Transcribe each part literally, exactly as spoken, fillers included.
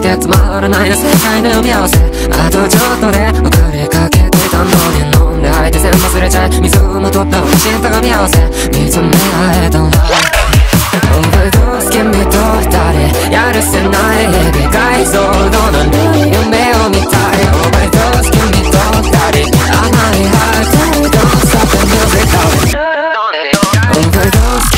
けつまらないな世界の読み合わせ。あとちょっとで送りかけていたのに飲んで吐いて全部忘れちゃい水をまとった星とが見合わせ見つめ合えたらOverdose 君と二人やるせない理解像度の夢を見たい Overdose 君と二人甘いハート Don't stop the music darling Overdose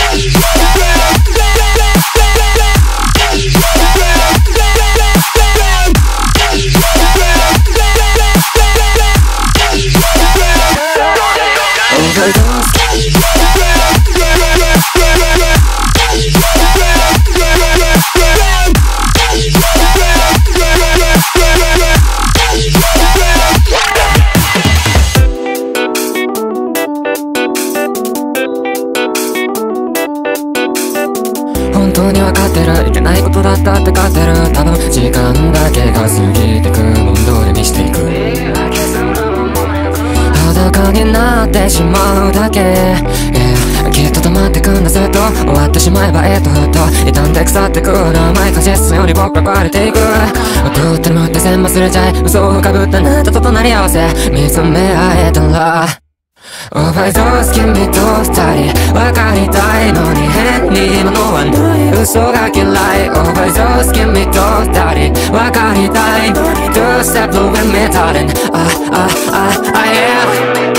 本当に分かってるいけないことだったって勝ってる多分時間だけが過ぎてくもん通りにしていく裸になってしまうだけ、yeah、きっと止まってくんだずっと終わってしまえばえっとふっと傷んで腐ってくる甘い果実より僕は壊れていく踊ってるむって全部忘れちゃい嘘をかぶったあなたと隣り合わせ見つめ合えたらOverdose 君と二人分かりたいのに変にものはない嘘が嫌い Overdose 君と二人分かりたいのに Two step with me darling ああああ yeah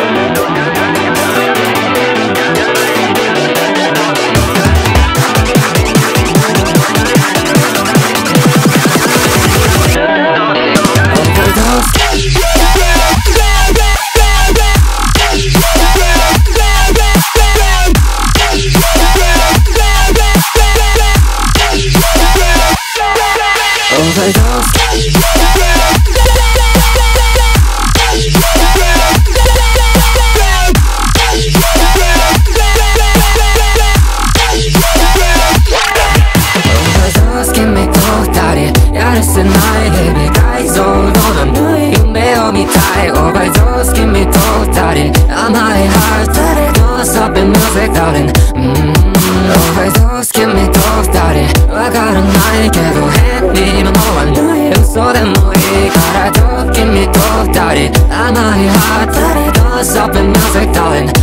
やるせない理解像度のない夢を見たい Overdose 君と二人甘いハートで Don't stop the music darling Overdose 君と二人わからないけど変にものはない嘘でもいいからと君と二人甘いハートで Don't stop the music darling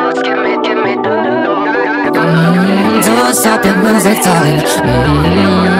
Don't stop the music darling